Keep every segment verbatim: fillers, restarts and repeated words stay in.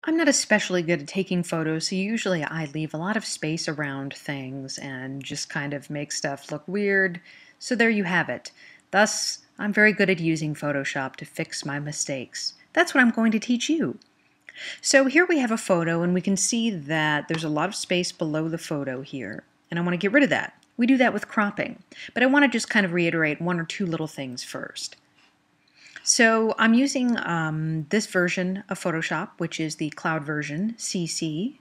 I'm not especially good at taking photos, so usually I leave a lot of space around things and just kind of make stuff look weird. So there you have it. Thus, I'm very good at using Photoshop to fix my mistakes. That's what I'm going to teach you. So here we have a photo and we can see that there's a lot of space below the photo here. And I want to get rid of that. We do that with cropping. But I want to just kind of reiterate one or two little things first. So I'm using um, this version of Photoshop, which is the cloud version, C C.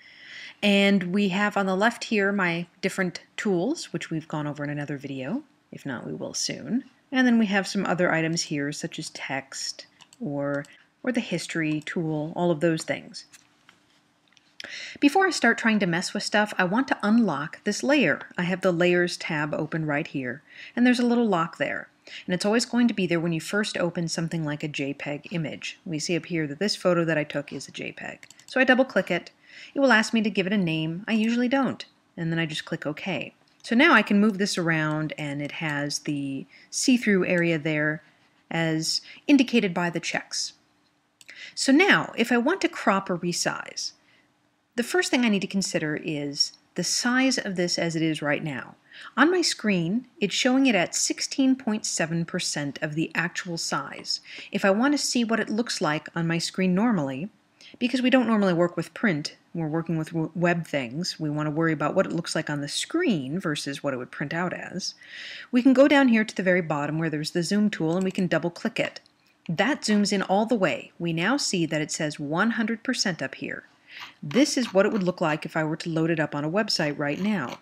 And we have on the left here my different tools, which we've gone over in another video. If not, we will soon. And then we have some other items here, such as text or, or the history tool, all of those things. Before I start trying to mess with stuff, I want to unlock this layer. I have the Layers tab open right here, and there's a little lock there. And it's always going to be there when you first open something like a JPEG image. We see up here that this photo that I took is a JPEG. So I double click it. It will ask me to give it a name. I usually don't. And then I just click OK. So now I can move this around and it has the see-through area there as indicated by the checks. So now, if I want to crop or resize, the first thing I need to consider is the size of this as it is right now. On my screen, it's showing it at sixteen point seven percent of the actual size. If I want to see what it looks like on my screen normally, because we don't normally work with print, we're working with web things, we want to worry about what it looks like on the screen versus what it would print out as, we can go down here to the very bottom where there's the zoom tool and we can double click it. That zooms in all the way. We now see that it says one hundred percent up here. This is what it would look like if I were to load it up on a website right now.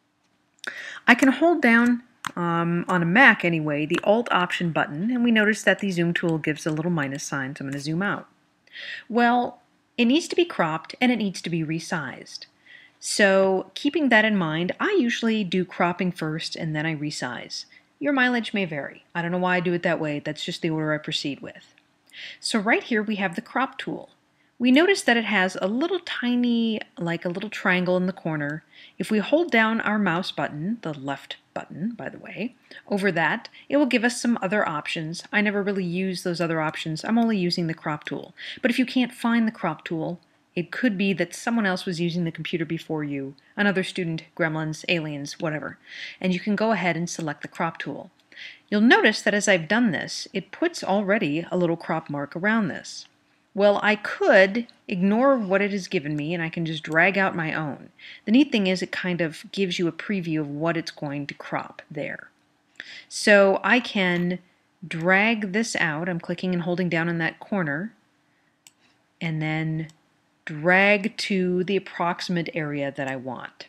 I can hold down, um, on a Mac anyway, the Alt Option button, and we notice that the zoom tool gives a little minus sign, so I'm going to zoom out. Well, it needs to be cropped and it needs to be resized. So keeping that in mind, I usually do cropping first and then I resize. Your mileage may vary. I don't know why I do it that way. That's just the order I proceed with. So right here we have the crop tool. We notice that it has a little tiny, like a little triangle in the corner. If we hold down our mouse button, the left button, by the way, over that, it will give us some other options. I never really use those other options. I'm only using the crop tool. But if you can't find the crop tool, it could be that someone else was using the computer before you, another student, gremlins, aliens, whatever, and you can go ahead and select the crop tool. You'll notice that as I've done this, it puts already a little crop mark around this. Well, I could ignore what it has given me and I can just drag out my own. The neat thing is it kind of gives you a preview of what it's going to crop there. So I can drag this out. I'm clicking and holding down in that corner and then drag to the approximate area that I want.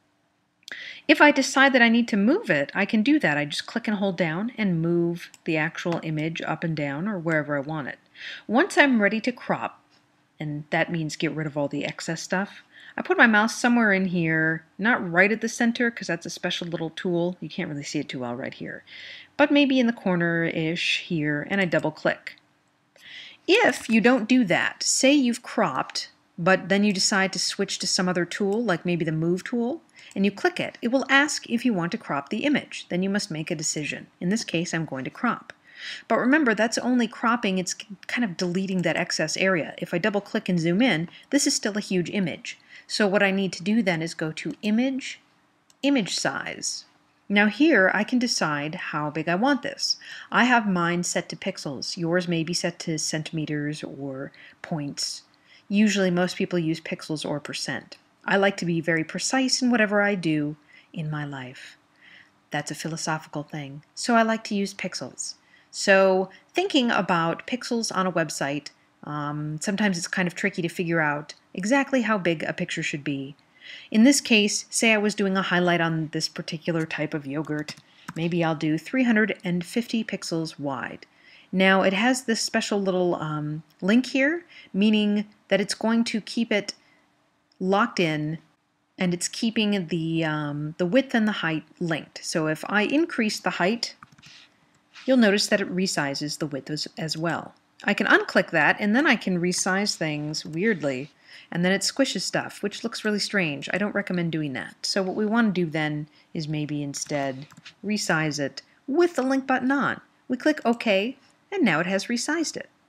If I decide that I need to move it, I can do that. I just click and hold down and move the actual image up and down or wherever I want it. Once I'm ready to crop, and that means get rid of all the excess stuff, I put my mouse somewhere in here, not right at the center because that's a special little tool. You can't really see it too well right here, but maybe in the corner-ish here, and I double click. If you don't do that, say you've cropped, but then you decide to switch to some other tool, like maybe the Move tool, and you click it, it will ask if you want to crop the image. Then you must make a decision. In this case, I'm going to crop. But remember, that's only cropping. It's kind of deleting that excess area. If I double click and zoom in, this is still a huge image. So what I need to do then is go to Image, Image Size. Now here I can decide how big I want this. I have mine set to pixels. Yours may be set to centimeters or points. Usually most people use pixels or percent. I like to be very precise in whatever I do in my life. That's a philosophical thing. So I like to use pixels. So thinking about pixels on a website, um, sometimes it's kind of tricky to figure out exactly how big a picture should be. In this case, say I was doing a highlight on this particular type of yogurt. Maybe I'll do three hundred fifty pixels wide. Now it has this special little um, link here, meaning that it's going to keep it locked in and it's keeping the, um, the width and the height linked. So if I increase the height, you'll notice that it resizes the width as, as well. I can unclick that and then I can resize things weirdly and then it squishes stuff, which looks really strange. I don't recommend doing that. So what we want to do then is maybe instead resize it with the link button on. We click OK and now it has resized it.